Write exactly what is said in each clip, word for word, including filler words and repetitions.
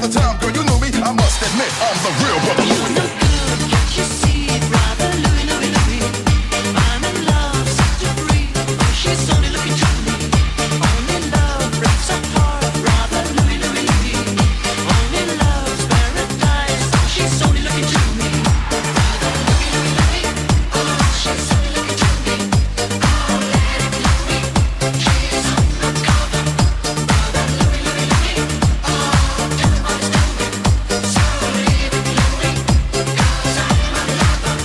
the time, girl, you knew me. I must admit, I'm the real brother Louie. No good, can't you see it, brother Louie, Louie, Louie? I'm in love, set to free. She's only looking to me. Only love breaks apart, brother Louie, Louie, Louie. Only love's paradise. She's only looking to me. Brother Louie, Louie, Louie. Oh, she's only looking to me. Oh, let it love me. She's undercover. Brother Louie, Louie, Louie. Oh, tell him what it's doing. So leave it lonely, 'cause I'm a lover.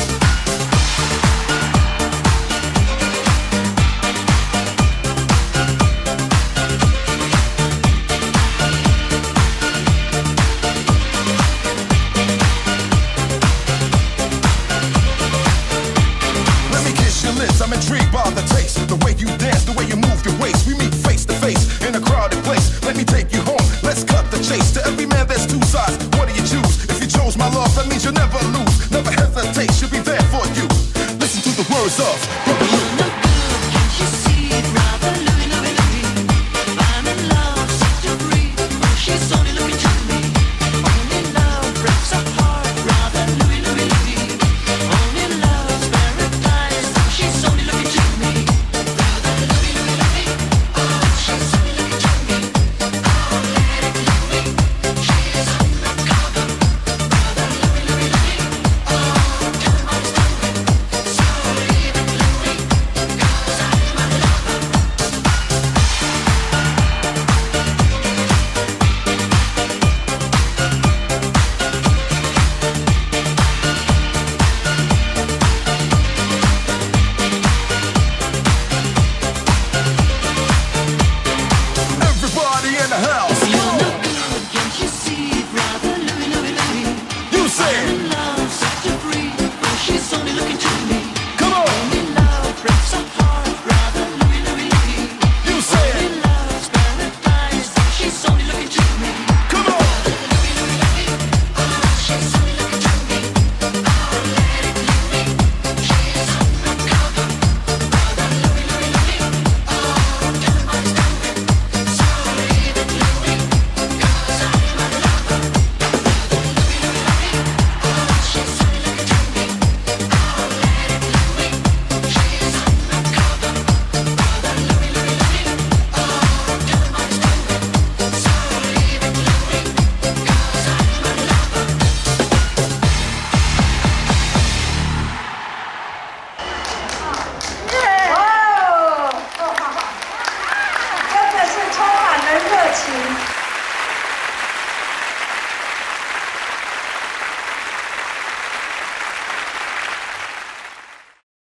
Let me kiss your lips, I'm intrigued by the taste. The way you dance, the way you move your waist. We meet face to face in a crowded place. Let me take you home, let's cut the chase. To every man there's two sides, what do you choose? If you chose my love, that means you'll never lose. Never hesitate, she'll be there for you. Listen to the words of Brother Lou. No good, can't you see it, brother Louie, Louie, Louie? I'm in love, set to free. She's only looking to